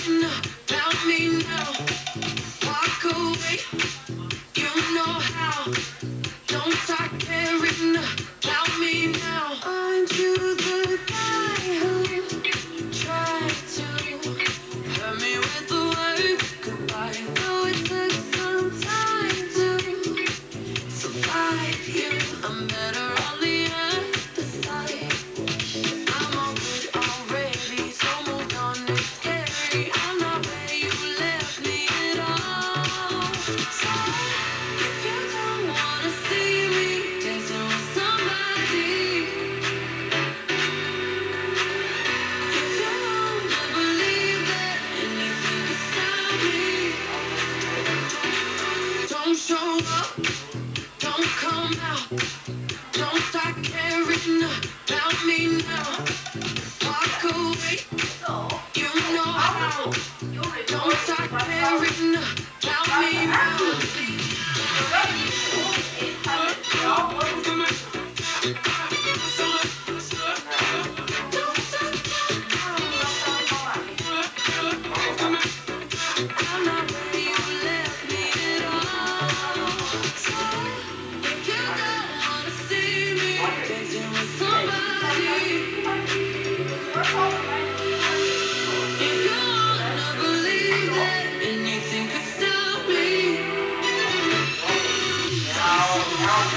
caring about me now. Walk away, you know how. Don't start caring about me now. Aren't you the guy who tried to hurt me with the word goodbye? Though it took some time to survive you, I'm better on the other side. I'm all good already, so moved on, it's scary. I'm not where you left me at all. So if you don't wanna see me dancing with somebody, if you wanna believe that anything can stop me, don't show up, don't come out, don't start caring about me now. Walk away, you know how. Don't start caring about me now. I'm not where you left me at all. So if you don't wanna see me dancing with somebody, if you wanna believe that anything could stop me, don't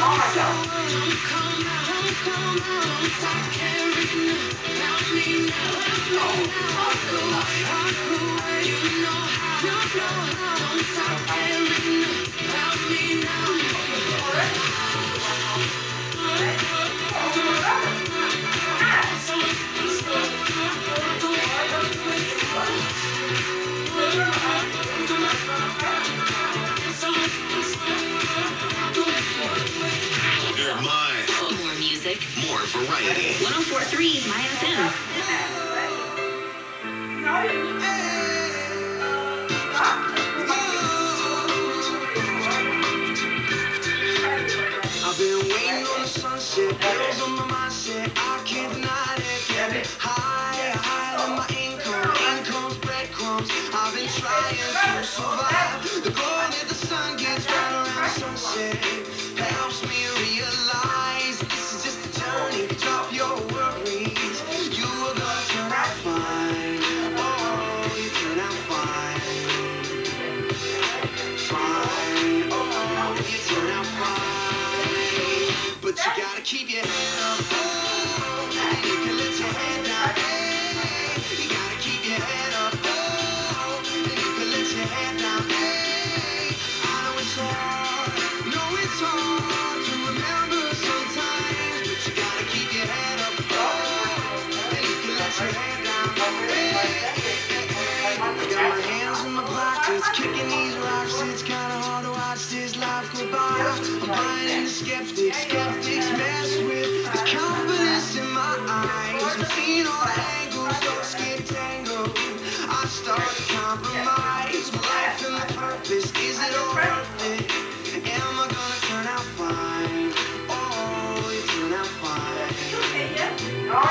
come out, don't start caring about me now. Walk away, you know how, don't start caring about me now. You're mine. More music. More variety. 104.3 MyFM. I've been waiting on the sunset, bills on my mindset, I can't deny it. Higher than my income's breadcrumbs. I've been trying to survive. The glow that the sun gets right around sunset helps me realize this is just a journey. Drop your worries, you are gonna turn out fine. Oh, you turn out fine. Fine, oh, you turn out fine. But you gotta keep your head up, oh, and you can let your head down, hey. You gotta keep your head up, oh, and you can let your head down, hey. I know it's hard to remember sometimes, but you gotta keep your head up, oh, and you can let your head down, hey. I got my hands in my pockets, kicking these rocks. It's kinda hard to watch this life go by. I'm buying into skeptics mess with the confidence in my eyes. I'm seeing all the angles, don't get tangled. I start to compromise my life and my purpose. Is it all worth it? Am I gonna turn out fine? Oh, you turn out fine. Fine, oh,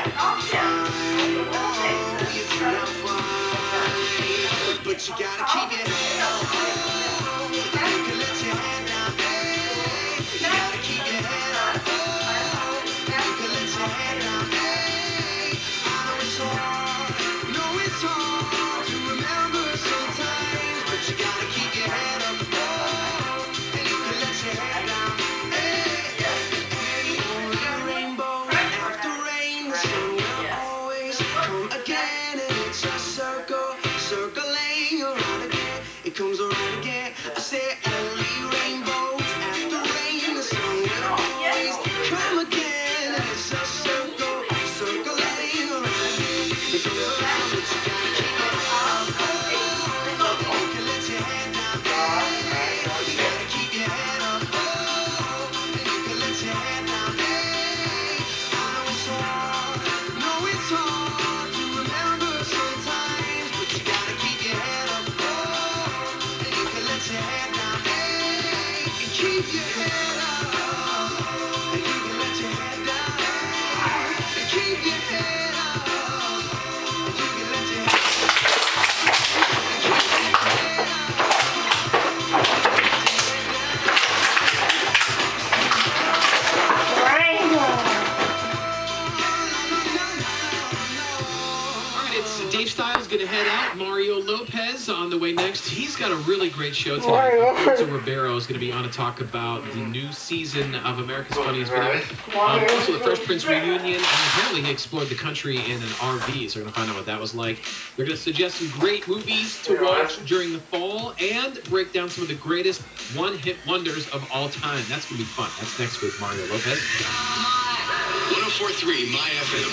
you turn out fine. But you gotta keep your head up, oh, and you can let your head down, hey. You gotta keep your head up, oh, and you can let your head down, hey. I know it's hard to remember sometimes, but you gotta keep your head up, oh, and you can let your head down, hey. Only a rainbow after rain, the sun will always come again, and it's a circle, circling around again. H-Style's going to head out. Mario Lopez on the way next. He's got a really great show tonight. Alfonso Ribeiro is going to be on to talk about the new season of America's Funniest Video. Also, the Fresh Prince reunion. And apparently he explored the country in an RV, so we're going to find out what that was like. They're going to suggest some great movies to watch during the fall and break down some of the greatest one-hit wonders of all time. That's going to be fun. That's next with Mario Lopez. 104.3 MyFM.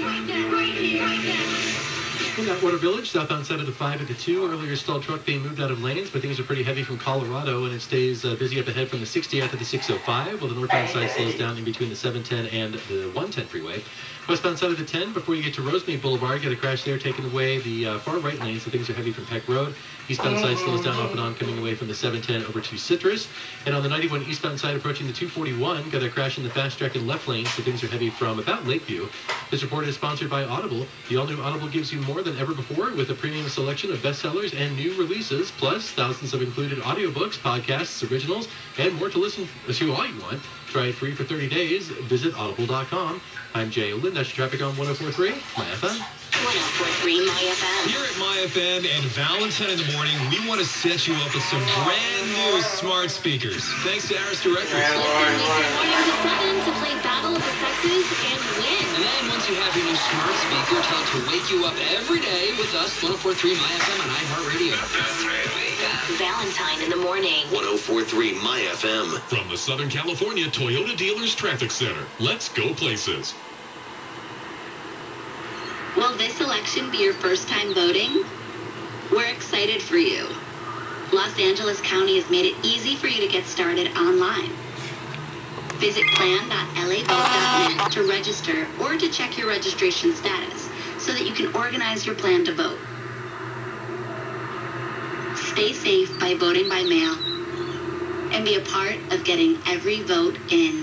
In Atwater Village, southbound side of the 5 at the 2. Earlier stalled truck being moved out of lanes, but things are pretty heavy from Colorado, and it stays busy up ahead from the 60 after the 605, while the northbound side slows down in between the 710 and the 110 freeway. Westbound side of the 10, before you get to Rosemead Boulevard, got a crash there taking away the far right lane, so things are heavy from Peck Road. Eastbound side slows down off and on coming away from the 710 over to Citrus. And on the 91 eastbound side approaching the 241, got a crash in the fast track and left lane, so things are heavy from about Lakeview. This report is sponsored by Audible. The all-new Audible gives you more than ever before with a premium selection of bestsellers and new releases, plus thousands of included audiobooks, podcasts, originals, and more to listen to all you want. Try it free for 30 days. Visit audible.com. I'm Jay Olin. That's your traffic on 104.3 MyFM. 104.3 MyFM. Here at MyFM and Valentine in the morning, we want to set you up with some brand new smart speakers. Thanks to Arista Records. Listen weekday morning to 7 to play Battle of the Sexes and win. And then once you have your new smart speaker, tell it to wake you up every day with us, 104.3 MyFM on iHeartRadio. Valentine in the morning. 104.3 MyFM. From the Southern California Toyota Dealers Traffic Center. Let's go places. Will this election be your first time voting? We're excited for you. Los Angeles County has made it easy for you to get started online. Visit plan.lavote.net to register or to check your registration status so that you can organize your plan to vote. Stay safe by voting by mail and be a part of getting every vote in.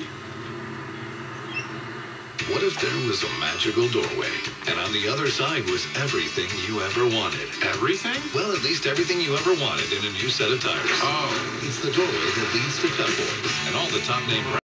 What if there was a magical doorway, and on the other side was everything you ever wanted? Everything? Well, at least everything you ever wanted in a new set of tires. Oh. It's the doorway that leads to Cut Boys and all the top name brands.